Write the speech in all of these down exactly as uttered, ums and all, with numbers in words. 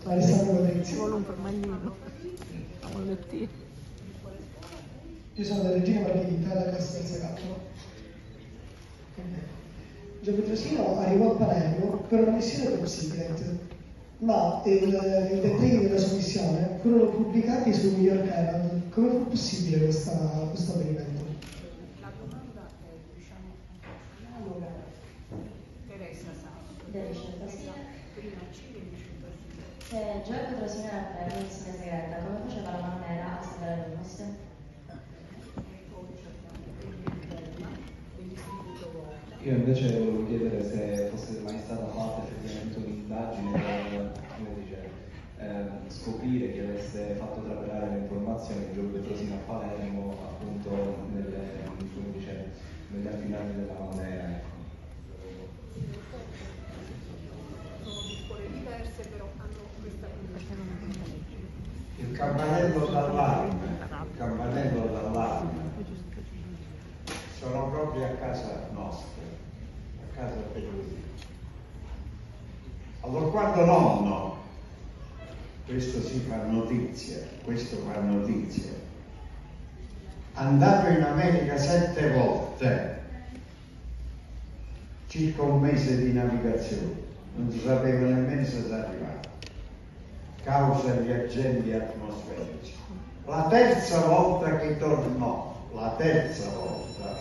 Alessandro Patrizio. Ci vuole un formaglino, un bollettino. Io sono da Regina Margherita, alla classe terza K. Gio Petrosino arrivò a Palermo per una missione top secret, ma il, i dettagli della sua missione furono pubblicati sul New York Herald. Come fu possibile questa, questo avvenimento? La domanda è, diciamo, analoga. Teresa sa. Prima Cile e dice Se Gio Petrosino era a Palermo in missione segreta, come faceva la Manera a sapere le nostre? Io invece volevo chiedere se fosse mai stata fatta effettivamente un'indagine per, come dice, eh, scoprire chi avesse fatto trapelare le informazioni di Gio Petrosino a Palermo, appunto nelle, come dice, negli anfinati della Mandera. sono di scuole diverse, però hanno questa Il campanello d'allarme, il campanello d'allarme sono proprio a casa nostra, a casa Petrosino. Allora, quando nonno, questo si fa notizia, questo fa notizia, andato in America sette volte, circa un mese di navigazione, non si sapeva nemmeno se si arrivava, causa gli agenti atmosferici. La terza volta che tornò, la terza volta,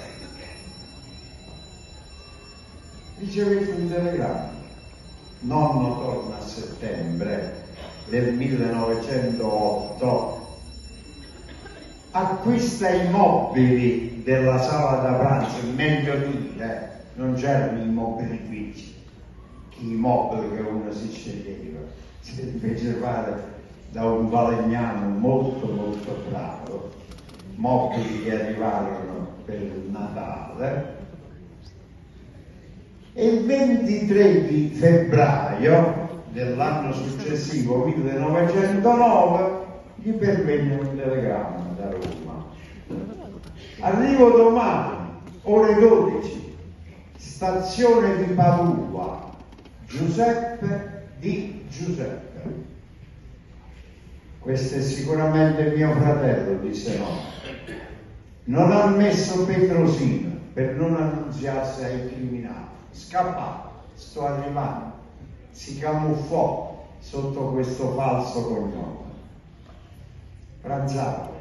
ricevette un telegramma. Nonno torna a settembre del millenovecentootto, acquista i mobili della sala da pranzo, meglio dire, non c'erano i mobili fisici, i mobili che uno si sceglieva, si fece fare da un valegnano molto molto bravo, mobili che arrivarono per il Natale. E il ventitré di febbraio dell'anno successivo, millenovecentonove, gli pervenne un telegramma da Roma. Arrivo domani, ore dodici, stazione di Padua, Giuseppe di Giuseppe. Questo è sicuramente mio fratello, disse no. Non ha messo Petrosino per non annunziarsi ai criminali. Scappato, sto arrivando, si camuffò sotto questo falso cognome. Pranzava,